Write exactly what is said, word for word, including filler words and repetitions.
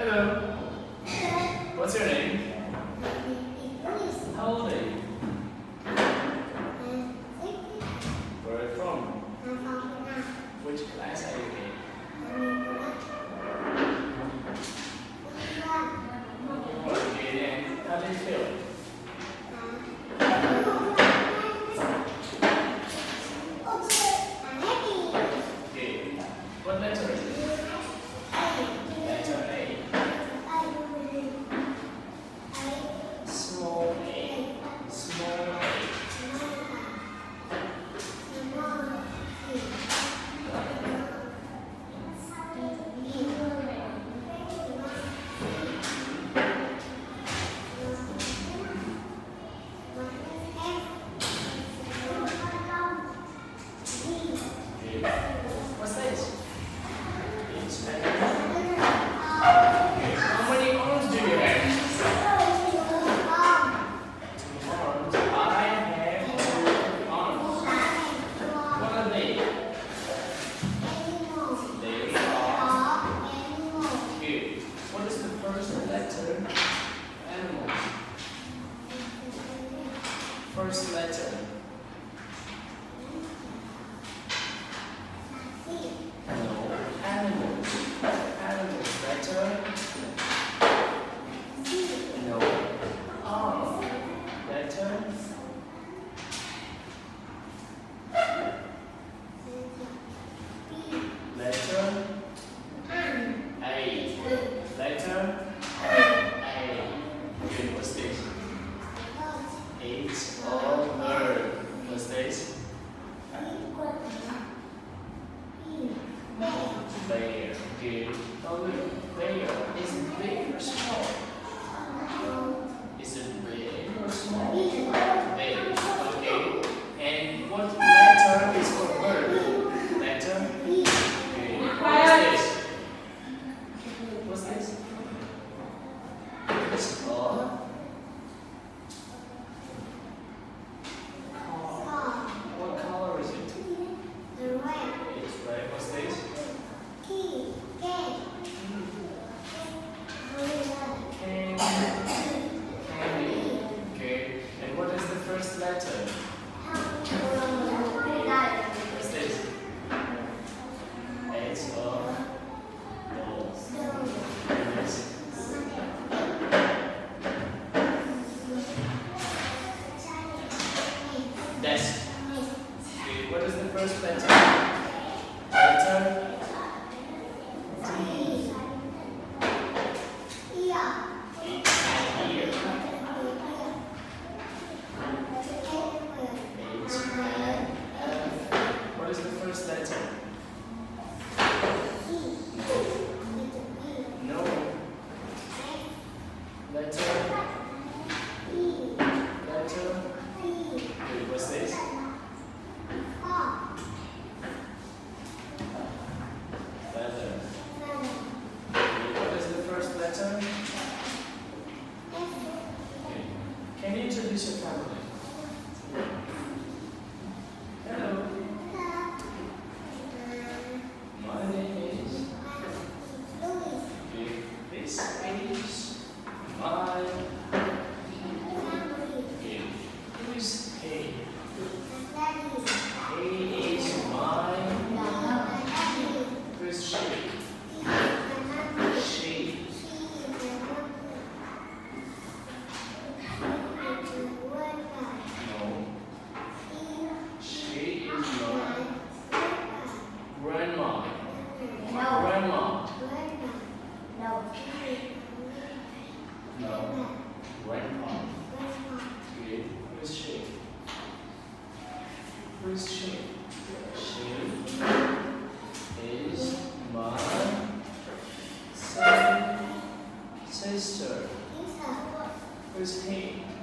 Hello. What's your name? How old are you? Where are you from? Which class are you in? Okay, and how do you feel? Okay. What letter is it? Letter A. Small a. Small a. What's this? It's an okay. How many arms do you have? Two arms. I have two arms. What are they? They are good. What is the first letter? Animal. First letter. No, animals. Animals. Letter. No. R. Letter. Letter. A. Letter. A. Okay, what's this? It's a bird. What's this? Bear. Good. Oh, look. Bear. Is it big or small? Is it big or small? Big. Okay. And what letter is for bird? Letter? Good. What's this? What's this? It's a car. What color is it? It's red. What's this? Candy. Candy. Okay. And what is the first letter? What's this? It's a ball. Yes. Desk. Okay. What is the first letter? Letter D. What is the first letter? No. Letter. Letter. Wait, what's this? Feather. Wait, what is the first letter? Okay. Can you introduce your family? Hello. My name is. Okay. This is my. Okay. Who is he? He is my. Who is she? She. No. She is my grandma. Grandma. No. No. Grandpa. Good. Who is she? Who is she? She is my son, sister. Who is he?